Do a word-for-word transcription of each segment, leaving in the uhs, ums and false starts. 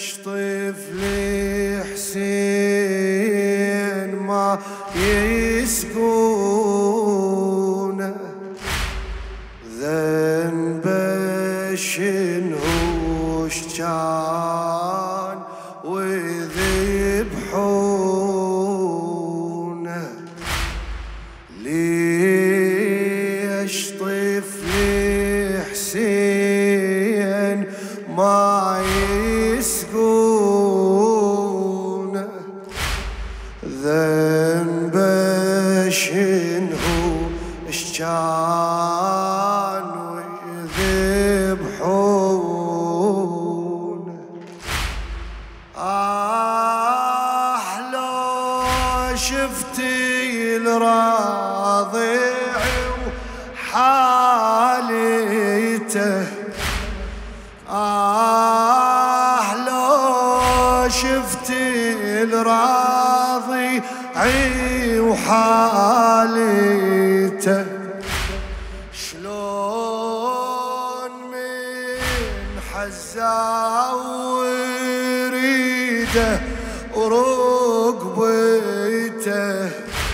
طفلي حسين ما يسكونه، ذنبه شنوش كان ويذبحونه، ليش طفلي حسين ما يسكونه، ذنبه شنو اشجان ويذبحونه. آه لو شفتي الراضع وحالته، آه لو شفتي الراضي وحالته، شلون من حزا وريده ورقبته،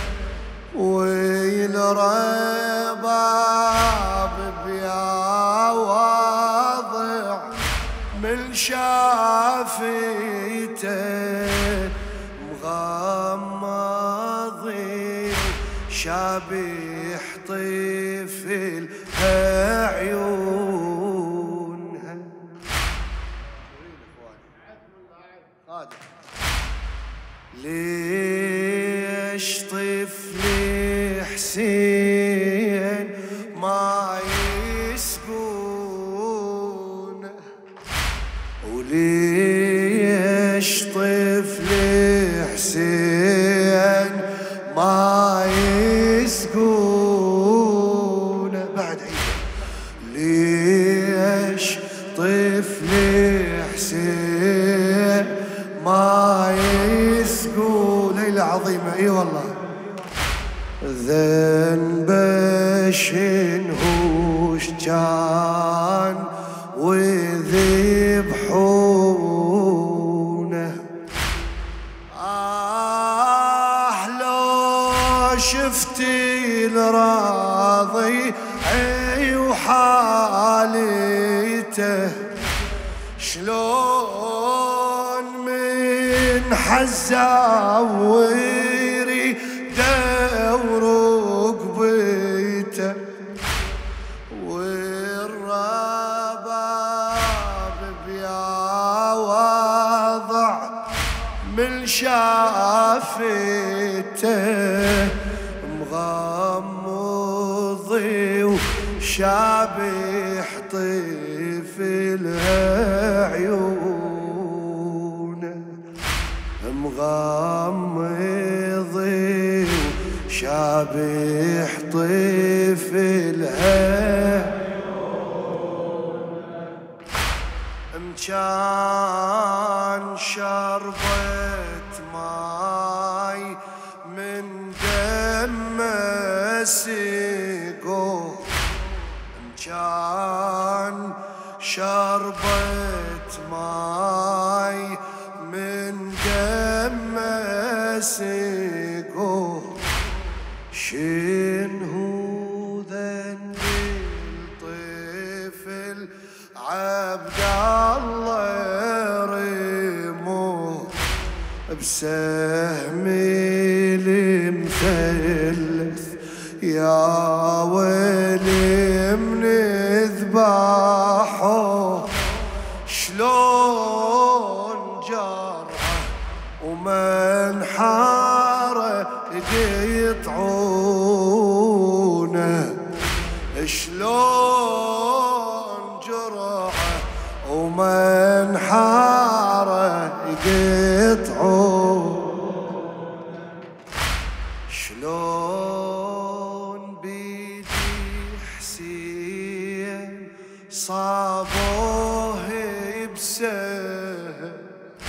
والرباب بيا واضع من شافيته، مغمضي شابح طفل عيونها. ليش طفلي حسين ما يسكونه، وليش طفلي حسين ما يسكونه بعد عيده، ليش طفلي حسين ما يسكو ليلة عظيمة. اي والله ذنبه شنهوش كان ويذبحونه. آه لو شفتي الراضي اي وحالته، شلون من حزا وريده ورقبته، والرباب بيا واضع من شافته، مغمضي وشابح طفل عيونه، مغمضي وشابح طفل كان شربت ماي من دمه سقوه، كان شربت ماي من دمه سقوه، شنهو ذنب الطفل عبد الله رموه، بسهم المثلث يا ويلي من ذباحه، شلون جرحه ومنحاره يقطعونه، شلون جرحه ومنحاره يقطعونه، شلون بيدي حسين صابوه بسهم.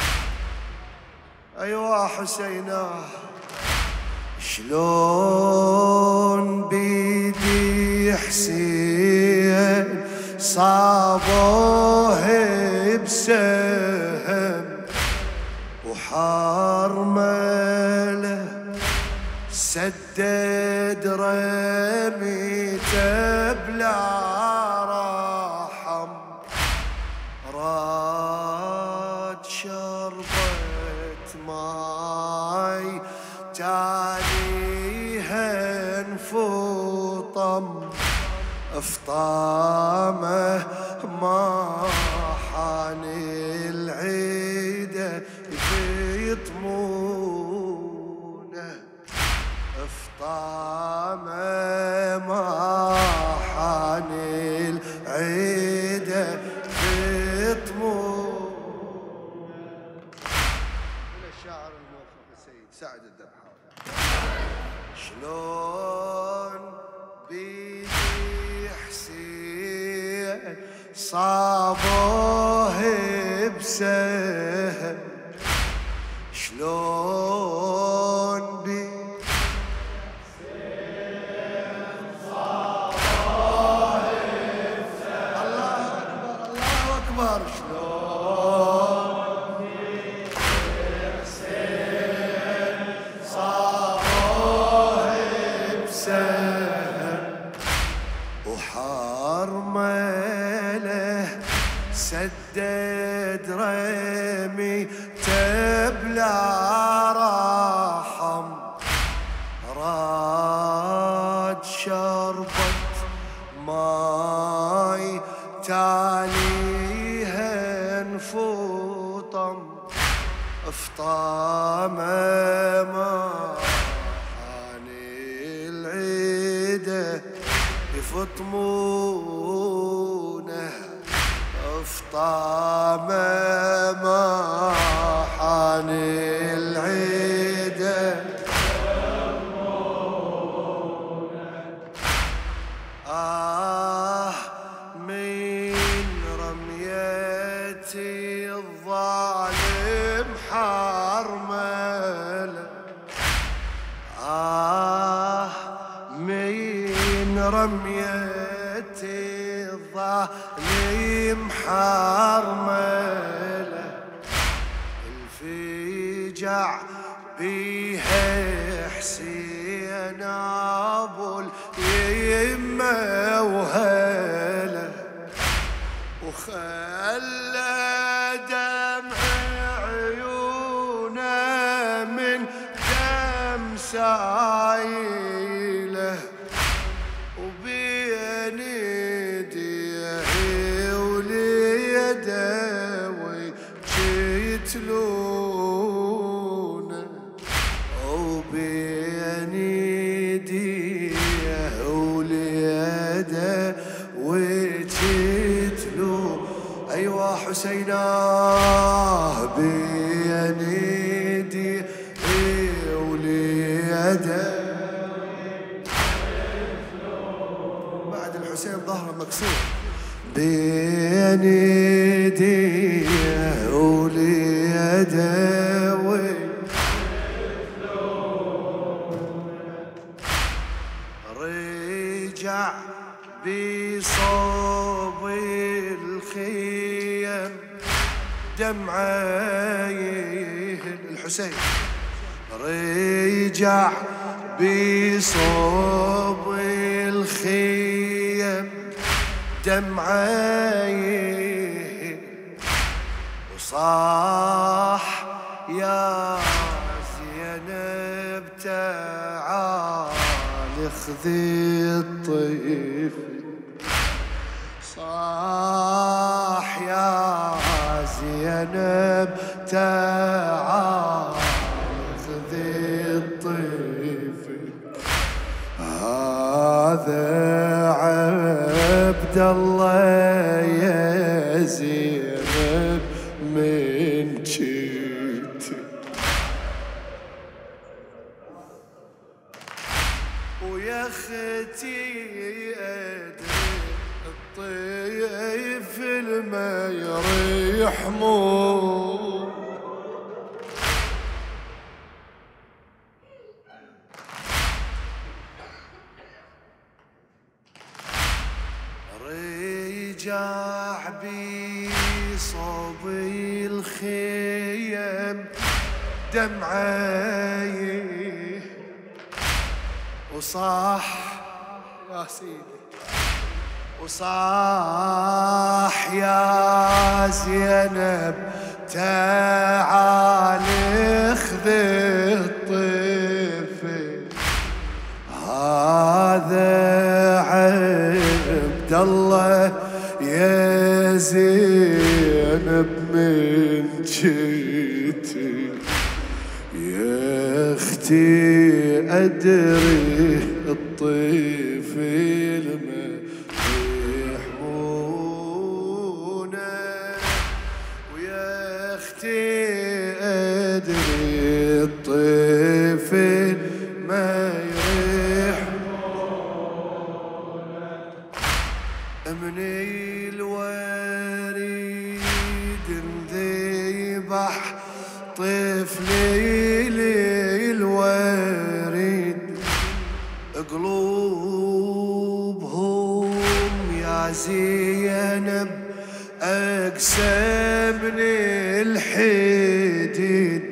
ايوا حسينا شلون بيدي حسين صابوه بسهم، وحرمله سدد رميته بلا رحم، راد شربت ماي تاليها انفطم، افطامه ما حان العيده يطمونه، افطامه ما حان العيده يطمونه. من الشاعر الموفق السيد سعد الدبحاوي. شلون بيدي حسين صابوه بسهم، شلون بيدي حسين صابوه بسهم، الله أكبر الله أكبر. شلون بيدي حسين صابوه بسهم، وحرمله سدد رمي تبلا رحم، راد شربت ماي تاليها انفطم، افطامه ما حان العيده يفطمونه، افطامه ما حان العيده يفطمونه. آه من رميتي الظالم حرمله، آه من رميتي الظالم حرمله، الفجع بيها حسين ابو اليمه وهله، وخلى دمع عيونه من دم سايله، وبين ايديه وليده وجيتلونه، وبين ايديه وليده وجيتلونه. ايوا حسيناه بين ايديه وليده، بعد الحسين ظهره مكسور، بين ايديه وليده رجع بصوب الخيم دمعيه الحسين، رجع بصوب الخيم دمعيه، وصاح يا زينب تعال خذي الطيف، صاح يا زينب تعال خذي الطيف، هذا عبد الله يا زينب من جيت، ويا اختي ادري الطيف الما يريحمون، رجع بصوب الخيم دمعي وصاح يا سيدي وصاح يا زينب تعال خذ الطفل هذا عبد الله يا زينب من جيتي يا اختي ادري الطفل ما يحمونه ويا اختي ادري الطفل ما يحمونه من الوريد انذبح طفلي للوريد قلوبهم يا زينب أقسى من الحديد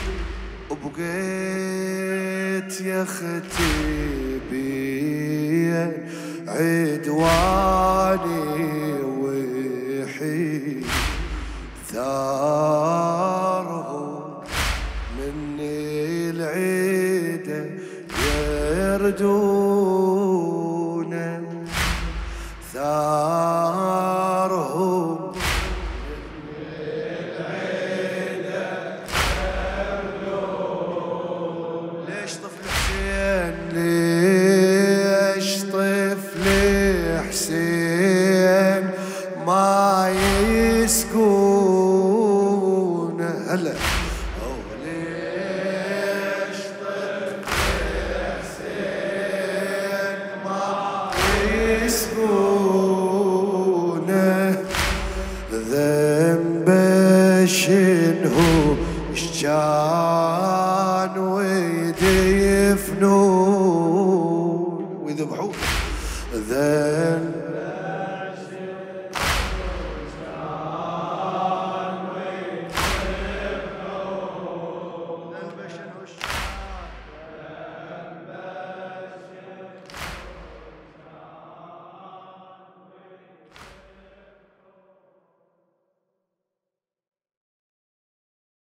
وبقيت يا اختي بيا عدواني وحيد ثارهم من العيدة يردون ثارهم من العيدة يردون ليش طفل حسين ليش طفل حسين ما يسكون هلا ليش طفل حسين ما يسكون